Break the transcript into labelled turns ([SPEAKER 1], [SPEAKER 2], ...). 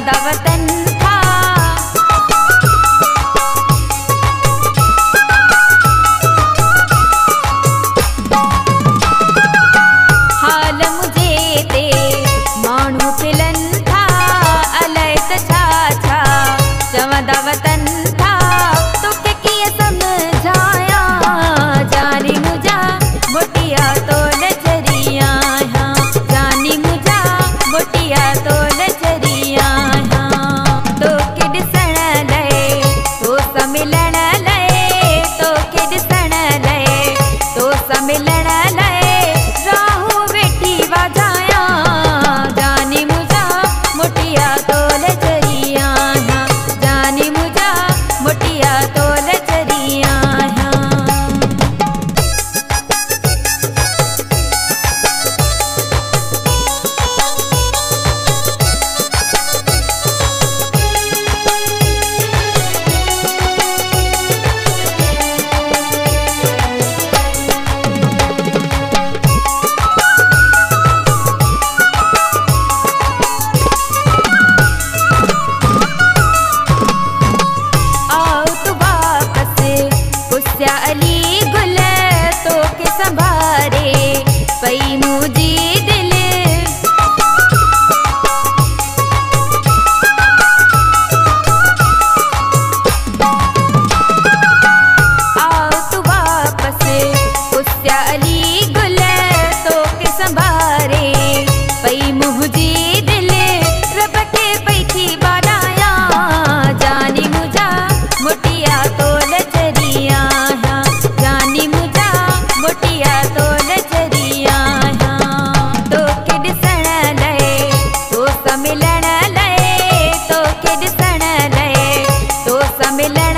[SPEAKER 1] दा वतन था। हाल मुझे ते माण्हू फिलन था, अलाए त छा छा चवंदा वतन था। तोखे कीअं समझाया जानी मुंहिंजा मोटिया तो नज़री आहियां, जानी मुंहिंजा मोटिया तो नज़री आहियां। तोखे ॾिसण लाइ तोसां मिलण लाइ, तोखे ॾिसण लाइ तोसां मिलण लाइ राहूं वेठी वाजायां, जानी मुंहिंजा मोटिया तो नज़री आहियां, जानी मुंहिंजा मोटिया तो नज़री आहियां। अली गुल तोखे संभारे पई मुंहिंजी दिल, आओ तू वापस पुस्या अली गुल तोखे संभारे पई मुंहिंजी दिल। रब खे पई थी बारायां, जानी मुंहिंजा मोटिया तो नज़री आहियां, जानी मुंहिंजा मोटिया तो नज़री आहियां। तोखे ॾिसण लाइ तोसां मिलण लाइ, तोखे ॾिसण लाइ तोसां मिलण